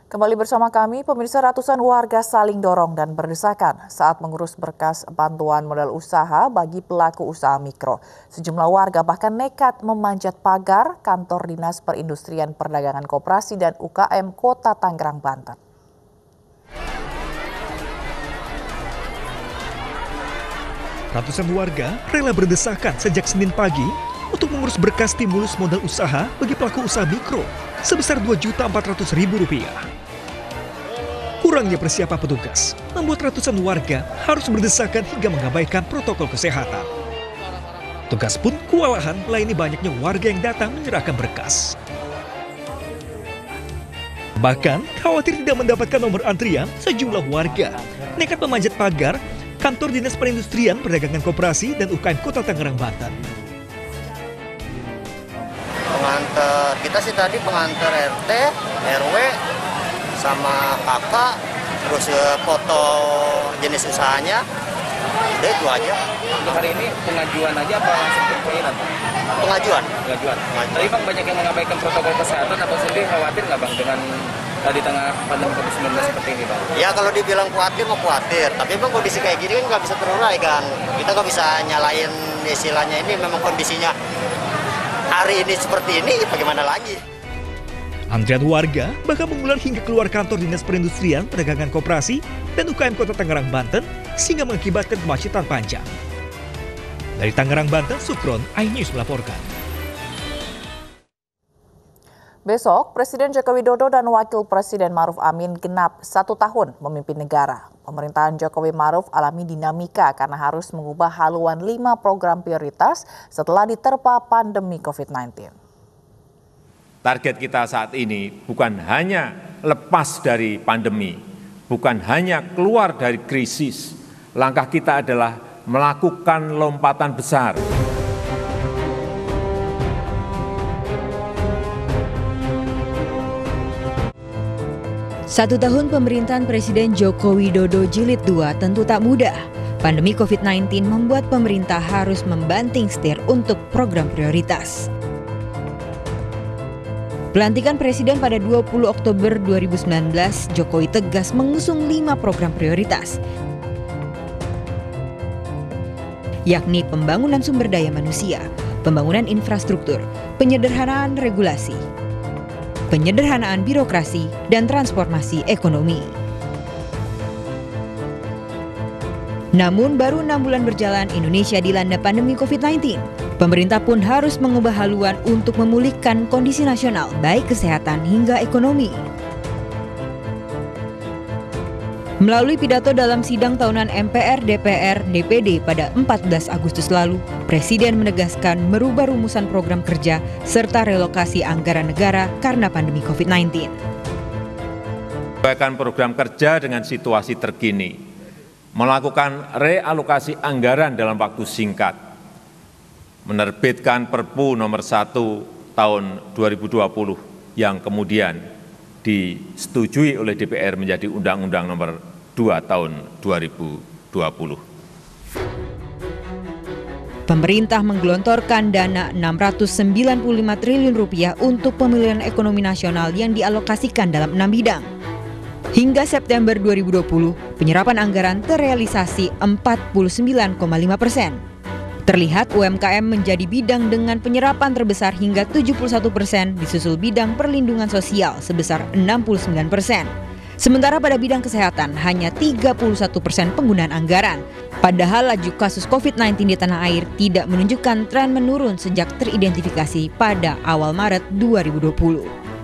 Kembali bersama kami, pemirsa, ratusan warga saling dorong dan berdesakan saat mengurus berkas bantuan modal usaha bagi pelaku usaha mikro. Sejumlah warga bahkan nekat memanjat pagar kantor Dinas Perindustrian Perdagangan Koperasi dan UKM Kota Tangerang, Banten. Ratusan warga rela berdesakan sejak Senin pagi untuk mengurus berkas stimulus modal usaha bagi pelaku usaha mikro sebesar Rp2.400.000. Kurangnya persiapan petugas membuat ratusan warga harus berdesakan hingga mengabaikan protokol kesehatan. Tugas pun kewalahan melayani banyaknya warga yang datang menyerahkan berkas. Bahkan khawatir tidak mendapatkan nomor antrian, sejumlah warga nekat memanjat pagar kantor Dinas Perindustrian Perdagangan Koperasi dan UKM Kota Tangerang, Banten. Kita sih tadi pengantar RT, RW, sama kakak, terus foto jenis usahanya, udah itu aja. Untuk hari ini pengajuan aja apa langsung perkiraan? Pengajuan. Tapi Bang banyak yang mengabaikan protokol kesehatan, Abang sendiri khawatir nggak Bang dengan di tengah pandemi COVID-19 seperti ini Bang? Ya kalau dibilang khawatir mau khawatir, tapi Bang kondisi kayak gini kan nggak bisa terurai kan. Kita nggak bisa nyalain istilahnya, ini memang kondisinya hari ini seperti ini, bagaimana lagi? Antrian warga bahkan mengular hingga keluar kantor Dinas Perindustrian Perdagangan Koperasi dan UKM Kota Tangerang, Banten sehingga mengakibatkan kemacetan panjang. Dari Tangerang, Banten, Sukron, iNews melaporkan. Besok, Presiden Joko Widodo dan Wakil Presiden Ma'ruf Amin genap 1 tahun memimpin negara. Pemerintahan Jokowi Ma'ruf alami dinamika karena harus mengubah haluan 5 program prioritas setelah diterpa pandemi COVID-19. Target kita saat ini bukan hanya lepas dari pandemi, bukan hanya keluar dari krisis. Langkah kita adalah melakukan lompatan besar. Satu tahun pemerintahan Presiden Joko Widodo Jilid 2 tentu tak mudah. Pandemi COVID-19 membuat pemerintah harus membanting setir untuk program prioritas. Pelantikan Presiden pada 20 Oktober 2019, Jokowi tegas mengusung 5 program prioritas, yakni pembangunan sumber daya manusia, pembangunan infrastruktur, penyederhanaan regulasi, penyederhanaan birokrasi, dan transformasi ekonomi. Namun baru 6 bulan berjalan, Indonesia dilanda pandemi COVID-19. Pemerintah pun harus mengubah haluan untuk memulihkan kondisi nasional, baik kesehatan hingga ekonomi. Melalui pidato dalam sidang tahunan MPR, DPR, DPD pada 14 Agustus lalu, Presiden menegaskan merubah rumusan program kerja serta relokasi anggaran negara karena pandemi COVID-19. Menyesuaikan program kerja dengan situasi terkini, melakukan realokasi anggaran dalam waktu singkat, menerbitkan Perpu nomor 1 tahun 2020 yang kemudian disetujui oleh DPR menjadi Undang-Undang nomor 2 tahun 2020. Pemerintah menggelontorkan dana Rp695 triliun untuk pemulihan ekonomi nasional yang dialokasikan dalam 6 bidang. Hingga September 2020, penyerapan anggaran terrealisasi 49,5%. Terlihat UMKM menjadi bidang dengan penyerapan terbesar hingga 71%, disusul bidang perlindungan sosial sebesar 69%. Sementara pada bidang kesehatan hanya 31% penggunaan anggaran. Padahal laju kasus COVID-19 di tanah air tidak menunjukkan tren menurun sejak teridentifikasi pada awal Maret 2020.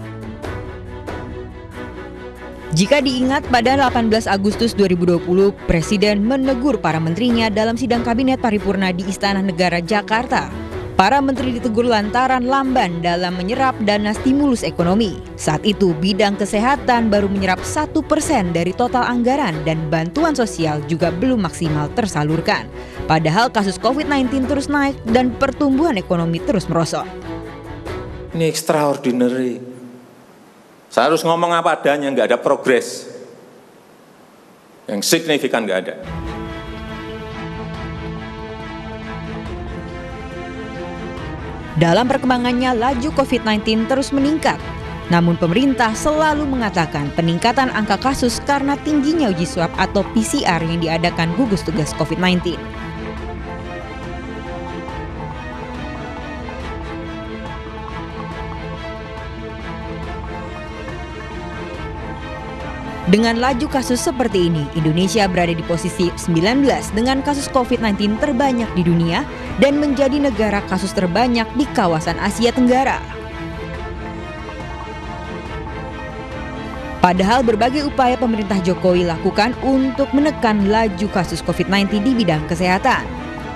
Jika diingat pada 18 Agustus 2020, Presiden menegur para menterinya dalam sidang Kabinet Paripurna di Istana Negara, Jakarta. Para menteri ditegur lantaran lamban dalam menyerap dana stimulus ekonomi. Saat itu bidang kesehatan baru menyerap 1% dari total anggaran dan bantuan sosial juga belum maksimal tersalurkan. Padahal kasus COVID-19 terus naik dan pertumbuhan ekonomi terus merosot. Ini extraordinary. Saya harus ngomong apa adanya, nggak ada progres. Yang signifikan nggak ada. Dalam perkembangannya, laju COVID-19 terus meningkat. Namun pemerintah selalu mengatakan peningkatan angka kasus karena tingginya uji swab atau PCR yang diadakan gugus tugas COVID-19. Dengan laju kasus seperti ini, Indonesia berada di posisi 19 dengan kasus COVID-19 terbanyak di dunia dan menjadi negara kasus terbanyak di kawasan Asia Tenggara. Padahal berbagai upaya pemerintah Jokowi lakukan untuk menekan laju kasus COVID-19 di bidang kesehatan.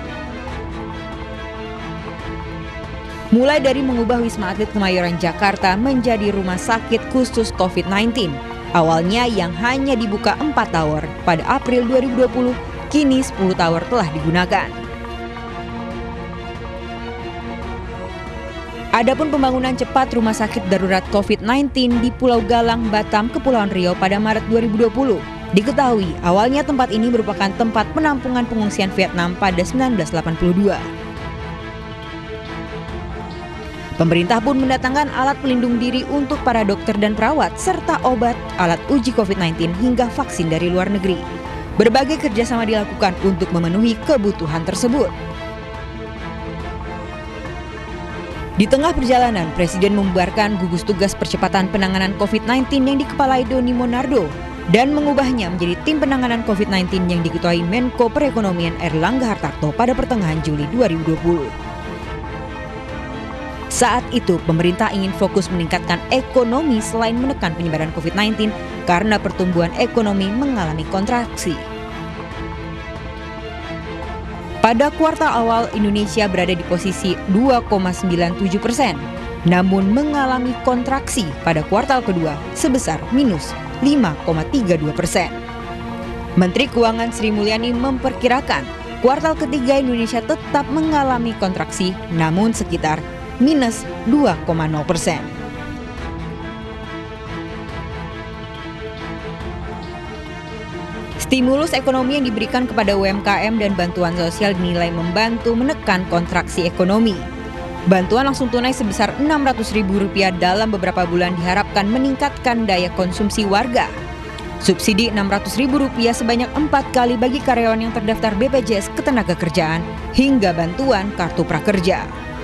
Mulai dari mengubah Wisma Atlet Kemayoran Jakarta menjadi rumah sakit khusus COVID-19. Awalnya yang hanya dibuka 4 tower pada April 2020, kini 10 tower telah digunakan. Adapun pembangunan cepat rumah sakit darurat COVID-19 di Pulau Galang, Batam, Kepulauan Riau pada Maret 2020. Diketahui awalnya tempat ini merupakan tempat penampungan pengungsian Vietnam pada 1982. Pemerintah pun mendatangkan alat pelindung diri untuk para dokter dan perawat, serta obat, alat uji COVID-19 hingga vaksin dari luar negeri. Berbagai kerjasama dilakukan untuk memenuhi kebutuhan tersebut. Di tengah perjalanan, Presiden membubarkan gugus tugas percepatan penanganan COVID-19 yang dikepalai Doni Monardo dan mengubahnya menjadi tim penanganan COVID-19 yang diketuai Menko Perekonomian Erlangga Hartarto pada pertengahan Juli 2020. Saat itu, pemerintah ingin fokus meningkatkan ekonomi selain menekan penyebaran COVID-19 karena pertumbuhan ekonomi mengalami kontraksi. Pada kuartal awal, Indonesia berada di posisi 2,97%, namun mengalami kontraksi pada kuartal kedua sebesar minus 5,32%. Menteri Keuangan Sri Mulyani memperkirakan kuartal ketiga Indonesia tetap mengalami kontraksi, namun sekitar minus 2,0%. Stimulus ekonomi yang diberikan kepada UMKM dan bantuan sosial dinilai membantu menekan kontraksi ekonomi. Bantuan langsung tunai sebesar Rp600.000 dalam beberapa bulan diharapkan meningkatkan daya konsumsi warga. Subsidi Rp600.000 sebanyak 4 kali bagi karyawan yang terdaftar BPJS Ketenagakerjaan hingga bantuan kartu prakerja.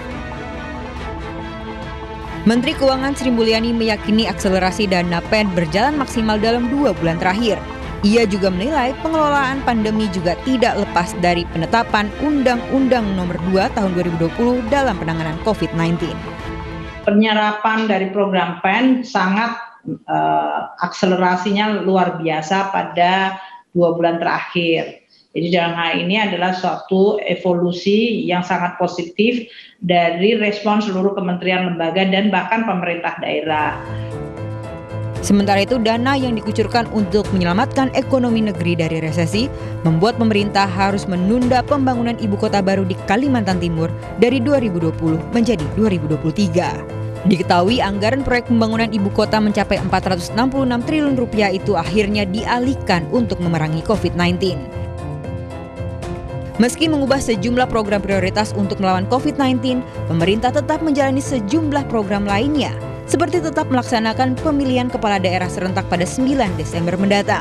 Menteri Keuangan Sri Mulyani meyakini akselerasi dana PEN berjalan maksimal dalam 2 bulan terakhir. Ia juga menilai pengelolaan pandemi juga tidak lepas dari penetapan Undang-Undang Nomor 2 Tahun 2020 dalam penanganan COVID-19. Penyerapan dari program PEN sangat akselerasinya luar biasa pada 2 bulan terakhir. Jadi dalam hal ini adalah suatu evolusi yang sangat positif dari respon seluruh kementerian, lembaga, dan bahkan pemerintah daerah. Sementara itu, dana yang dikucurkan untuk menyelamatkan ekonomi negeri dari resesi membuat pemerintah harus menunda pembangunan ibu kota baru di Kalimantan Timur dari 2020 menjadi 2023. Diketahui anggaran proyek pembangunan ibu kota mencapai Rp466 triliun itu akhirnya dialihkan untuk memerangi COVID-19. Meski mengubah sejumlah program prioritas untuk melawan COVID-19, pemerintah tetap menjalani sejumlah program lainnya, seperti tetap melaksanakan pemilihan kepala daerah serentak pada 9 Desember mendatang.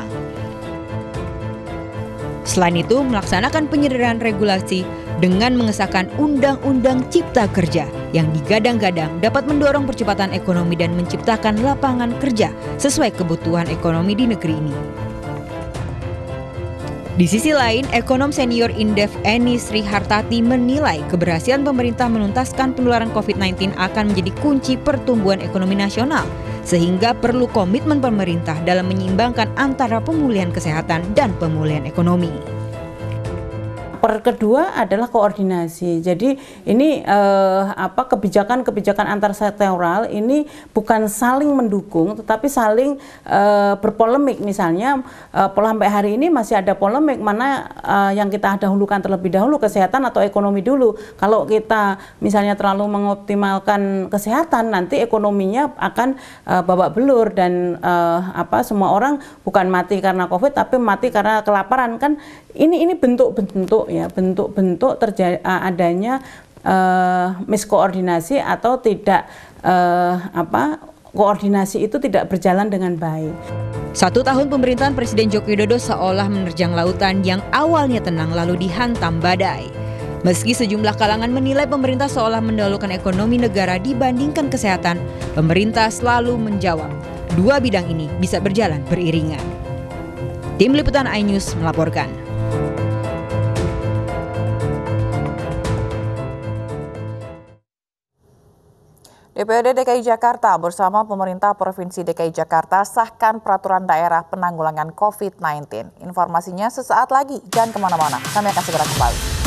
Selain itu, melaksanakan penyederhanaan regulasi dengan mengesahkan Undang-Undang Cipta Kerja yang digadang-gadang dapat mendorong percepatan ekonomi dan menciptakan lapangan kerja sesuai kebutuhan ekonomi di negeri ini. Di sisi lain, ekonom senior Indef Eni Sri Hartati menilai keberhasilan pemerintah menuntaskan penularan COVID-19 akan menjadi kunci pertumbuhan ekonomi nasional, sehingga perlu komitmen pemerintah dalam menyeimbangkan antara pemulihan kesehatan dan pemulihan ekonomi. Kedua adalah koordinasi. Jadi ini kebijakan-kebijakan antar sektoral ini bukan saling mendukung, tetapi saling berpolemik. Misalnya sampai hari ini masih ada polemik mana yang kita dahulukan terlebih dahulu, kesehatan atau ekonomi dulu. Kalau kita misalnya terlalu mengoptimalkan kesehatan, nanti ekonominya akan babak belur dan semua orang bukan mati karena COVID tapi mati karena kelaparan. Kan ini bentuk-bentuk ya, bentuk-bentuk adanya miskoordinasi atau tidak koordinasi itu tidak berjalan dengan baik. 1 tahun pemerintahan Presiden Joko Widodo seolah menerjang lautan yang awalnya tenang lalu dihantam badai. Meski sejumlah kalangan menilai pemerintah seolah mendahulukan ekonomi negara dibandingkan kesehatan, pemerintah selalu menjawab, dua bidang ini bisa berjalan beriringan. Tim Liputan iNews melaporkan. DPRD DKI Jakarta bersama pemerintah Provinsi DKI Jakarta sahkan peraturan daerah penanggulangan COVID-19. Informasinya sesaat lagi, jangan kemana-mana, kami akan segera kembali.